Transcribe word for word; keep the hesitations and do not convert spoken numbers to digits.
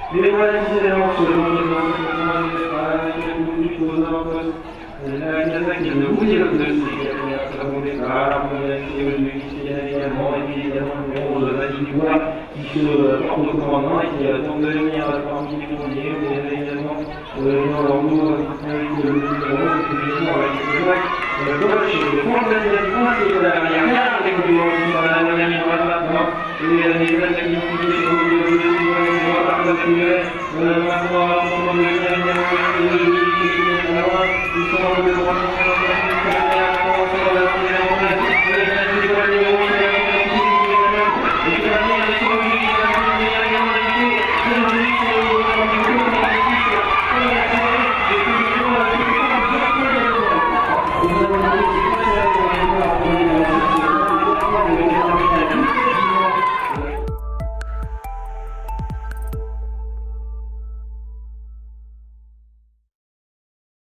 Mais voilà, évidemment, selon les enseignements de travail, du philosophe, la Kazakh est le bouillon de ces avons des arabes, qui a également, évidemment, le monde de Madinois, qui se porte au commandement et qui tente de venir parmi les premiers. Vous avez également dans leur mot, avec le numéro, avec le Kazakh, le coach, le fond de la direction, c'est la rien, avec le la moyenne droite maintenant, et les attaques qui ont été maintenant, on va